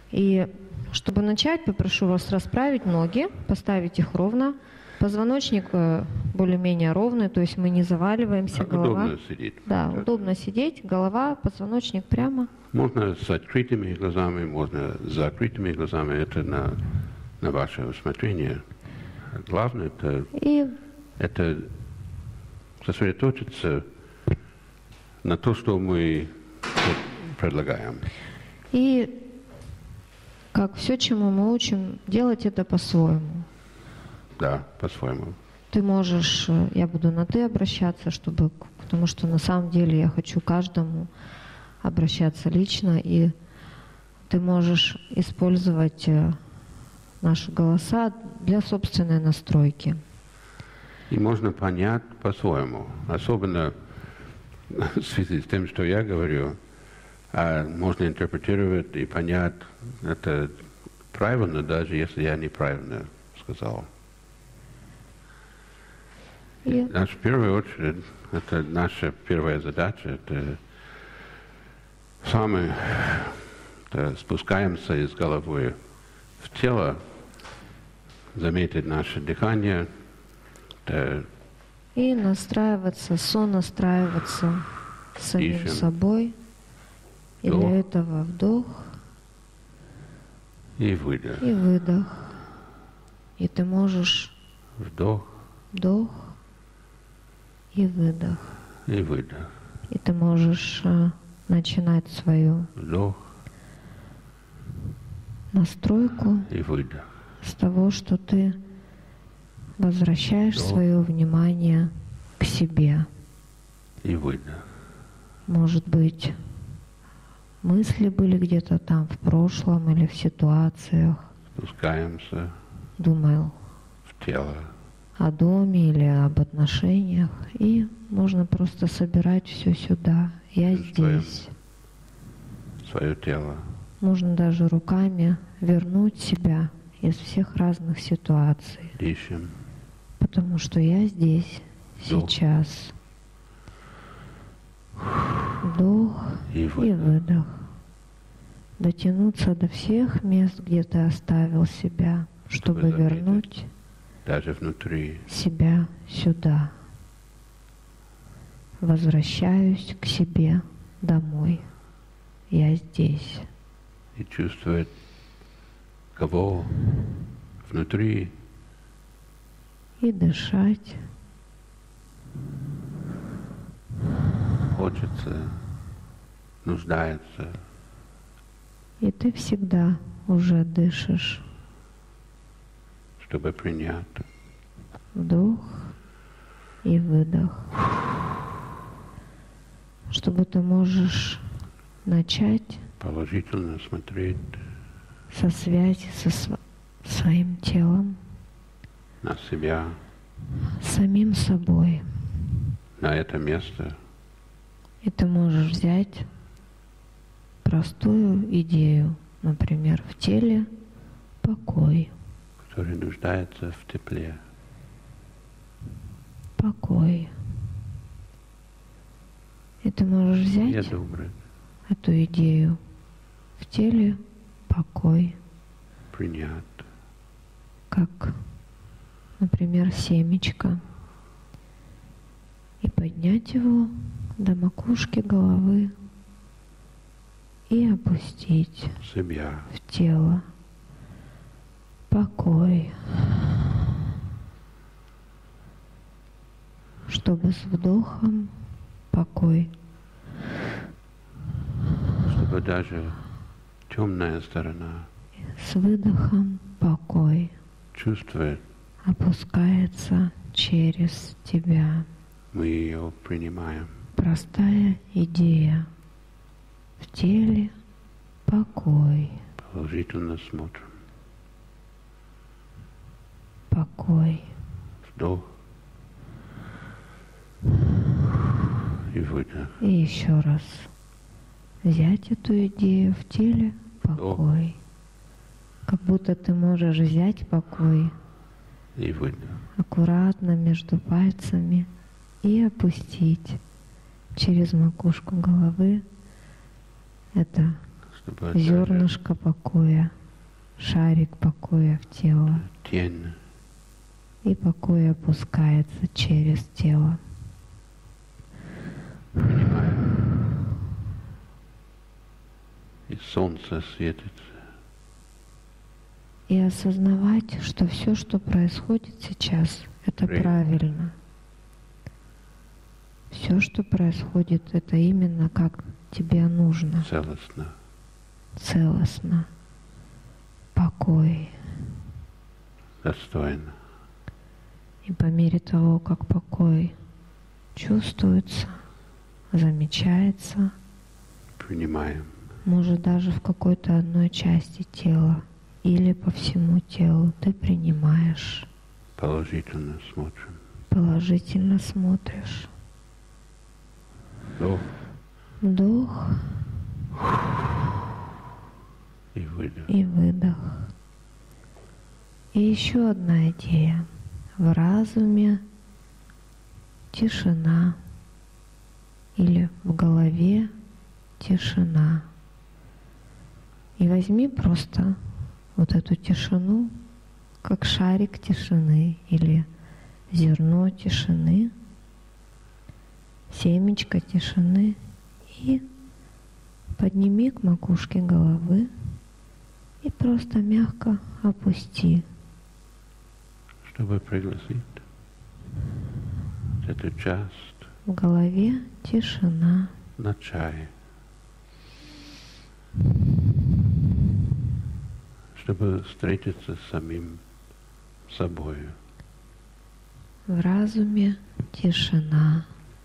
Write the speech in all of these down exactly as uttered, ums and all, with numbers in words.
И чтобы начать, попрошу вас расправить ноги, поставить их ровно. Позвоночник более-менее ровный, то есть мы не заваливаемся, голова. Удобно сидеть. Да, удобно сидеть, голова, позвоночник прямо. Можно с открытыми глазами, можно с закрытыми глазами. Это на, на ваше усмотрение. Главное это, И... это сосредоточиться на то, что мы предлагаем. И как все, чему мы учим, делать это по-своему. Да, по-своему. Ты можешь, я буду на «ты» обращаться, чтобы, потому что на самом деле я хочу каждому обращаться лично, и ты можешь использовать наши голоса для собственной настройки. И можно понять по-своему, особенно в связи с тем, что я говорю, а можно интерпретировать и понять это правильно, даже если я неправильно сказал. И наша в первую очередь, это наша первая задача, это сами это спускаемся из головы в тело, заметить наше дыхание. Это и настраиваться, сонастраиваться с самим ищем. собой. И Вдох. для этого вдох И выдох. и выдох. И ты можешь Вдох вдох и выдох. и выдох. И ты можешь а, начинать свою Вдох настройку и выдох. с того, что ты возвращаешь Вдох. свое внимание к себе. И выдох. Может быть, мысли были где-то там в прошлом или в ситуациях. Спускаемся Думал в тело. о доме или об отношениях. И можно просто собирать все сюда. Я Чувствуем. здесь. Свое тело. Можно даже руками вернуть себя из всех разных ситуаций. Дышим. Потому что я здесь, Вдох. сейчас. Вдох И и выдох. выдох. Дотянуться до всех мест, где ты оставил себя, Чтобы чтобы заметить. вернуть Даже внутри. себя сюда. Возвращаюсь к себе домой. Я здесь. И чувствовать, кого внутри. И дышать. Хочется, нуждается. И ты всегда уже дышишь. Чтобы принять. Вдох и выдох. Чтобы ты можешь начать Положительно смотреть со связи со св- своим телом, на себя, самим собой. на это место. И ты можешь взять простую идею, например, в теле покой. Который нуждается в тепле. Покой. И ты можешь взять Я добрый. эту идею в теле покой, Принять. как, например, семечко, и поднять его до макушки головы и опустить Себя. в тело. Покой. Чтобы с вдохом покой. Чтобы даже темная сторона С выдохом покой чувствует, опускается через тебя. мы ее принимаем. Простая идея. В теле покой. Положительно смотрим. Покой. Вдох. И выдох. И еще раз. Взять эту идею в теле покой. Как будто ты можешь взять покой И выдох. аккуратно между пальцами и опустить через макушку головы. Это чтобы это зернышко покоя, шарик покоя в тело. тень И покой опускается через тело. принимаем. И солнце светится. И осознавать, что все, что происходит сейчас, это При- правильно. Все, что происходит, это именно как тебе нужно. Целостно. Целостно. Покой. Достойно. И по мере того, как покой чувствуется, замечается, Принимаем. может даже в какой-то одной части тела или по всему телу, ты принимаешь, Положительно смотрим. положительно смотришь. Вдох Вдох и выдох. и выдох. И еще одна идея. В разуме тишина или в голове тишина. И возьми просто вот эту тишину, как шарик тишины или зерно тишины, семечко тишины, и подними к макушке головы и просто мягко опусти. Чтобы пригласить эту часть В голове тишина. на чай. Чтобы встретиться с самим собой. В разуме тишина.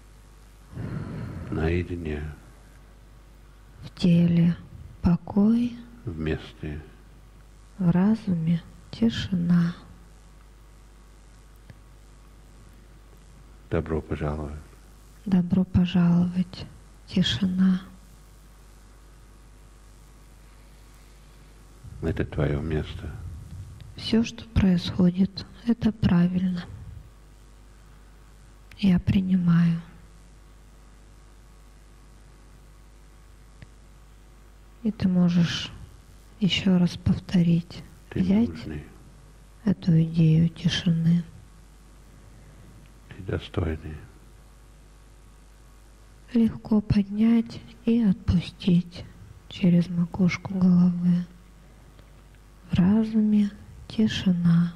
Наедине, В теле покой. вместе. В разуме тишина. Добро пожаловать. Добро пожаловать. Тишина. Это твое место. Все, что происходит, это правильно. Я принимаю. И ты можешь еще раз повторить, Ты взять нужный. эту идею тишины. Ты достойный. Легко поднять и отпустить через макушку головы. В разуме тишина.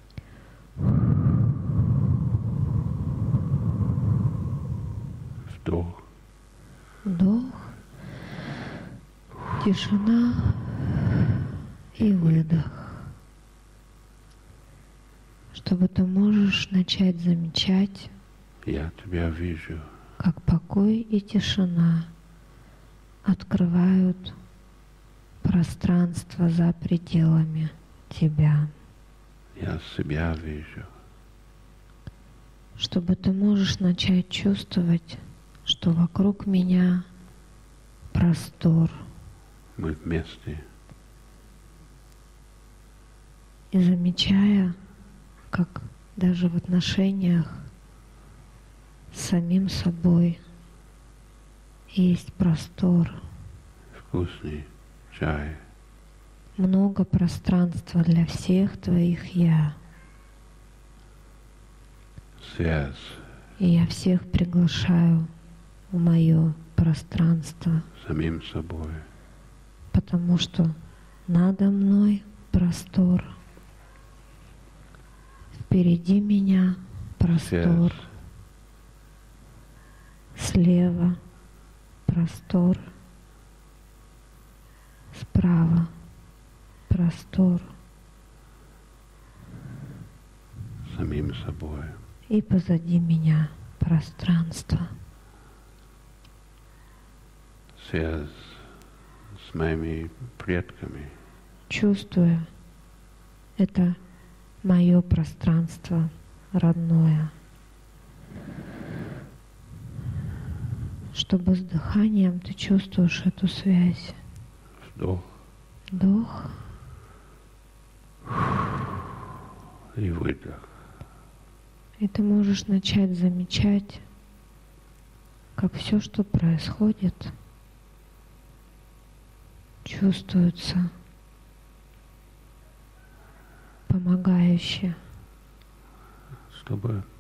Вдох. Вдох. Тишина и выдох. Чтобы ты можешь начать замечать, Я тебя вижу. как покой и тишина открывают пространство за пределами тебя. Я себя вижу. Чтобы ты можешь начать чувствовать, что вокруг меня простор. Мы вместе. И замечая, как даже в отношениях с самим собой есть простор, Вкусный чай. много пространства для всех твоих «я». Связь И я всех приглашаю в мое пространство, с самим собой. потому что надо мной простор, впереди меня простор, Связь слева простор, справа простор с самим собой. и позади меня пространство. Связь с моими предками. Чувствуя, это мое пространство родное. Чтобы с дыханием ты чувствуешь эту связь. Вдох Вдох и выдох. и ты можешь начать замечать, как все, что происходит, чувствуется помогающее, чтобы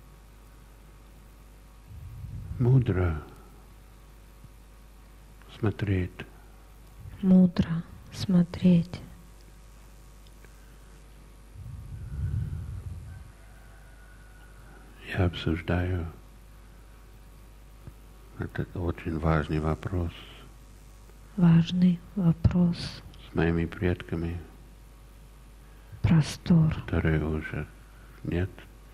мудро смотреть, мудро смотреть. Я обсуждаю этот очень важный вопрос Важный вопрос. с моими предками, Простор. которые уже нет,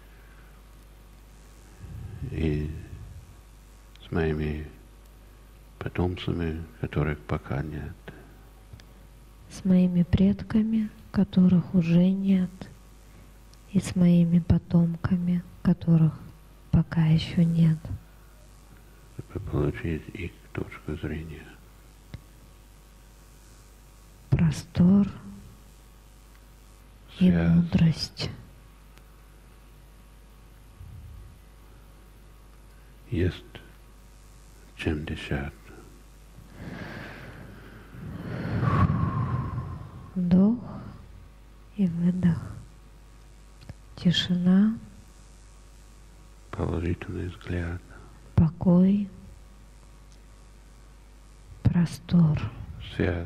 и с моими потомцами, которых пока нет. С моими предками, которых уже нет, и с моими потомками, которых пока еще нет. Чтобы получить их точку зрения. Простор и Связь. мудрость. Есть чем дышать. Вдох и выдох. Тишина, Положительный взгляд. покой, простор. Связь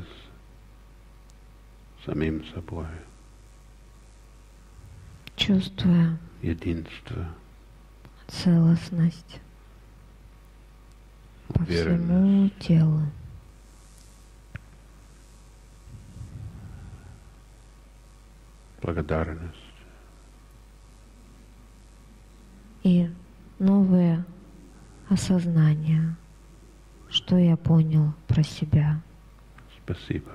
с самим собой. Чувствуя Единство. целостность по Уверенность. всему телу. Благодарность. И новое осознание, что я понял про себя. Спасибо.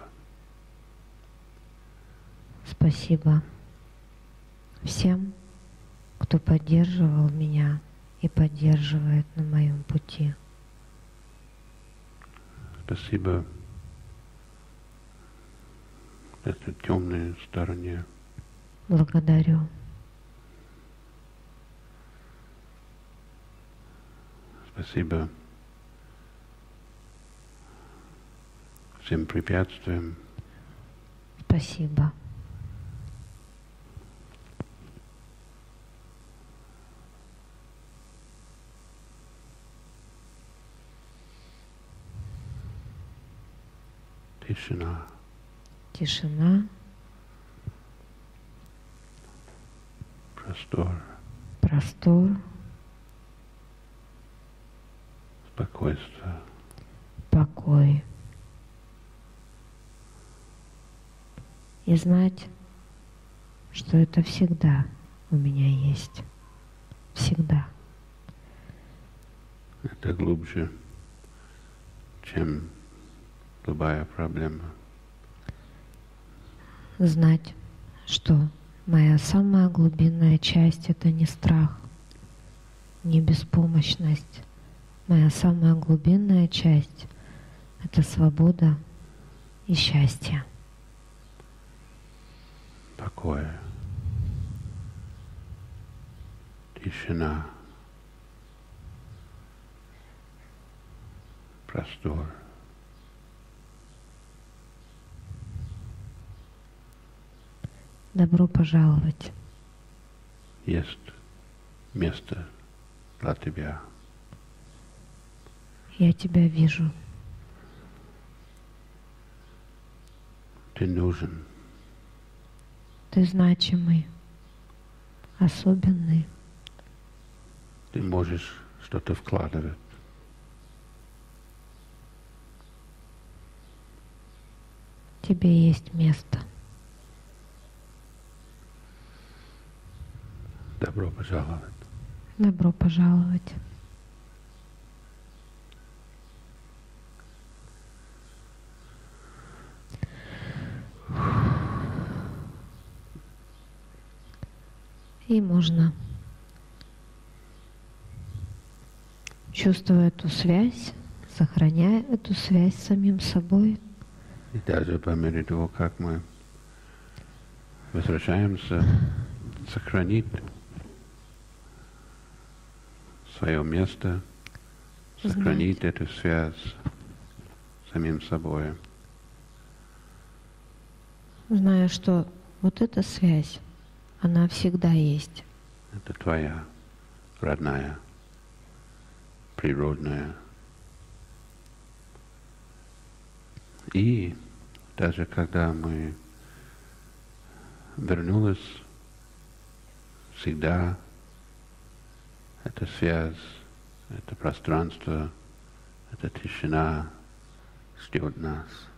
Спасибо всем, кто поддерживал меня и поддерживает на моем пути. Спасибо этой темной стороне. Благодарю. Спасибо всем препятствиям. Спасибо. Тишина. Тишина, Простор. простор, Спокойствие. покой. И знать, что это всегда у меня есть. Всегда. Это глубже, чем любая проблема. Знать, что моя самая глубинная часть — это не страх, не беспомощность. Моя самая глубинная часть — это свобода и счастье. Покой. Тишина. Простор. Добро пожаловать. Есть место для тебя. Я тебя вижу. Ты нужен. Ты значимый, особенный. Ты можешь что-то вкладывать. Тебе есть место. Добро пожаловать. Добро пожаловать. И можно, чувствуя эту связь, сохраняя эту связь с самим собой, И даже по мере того, как мы возвращаемся, сохранить свое место, сохранить эту связь с самим собой. зная, что вот эта связь, она всегда есть. Это твоя родная, природная. И даже когда мы вернулись, всегда эта связь, это пространство, эта тишина ждет нас.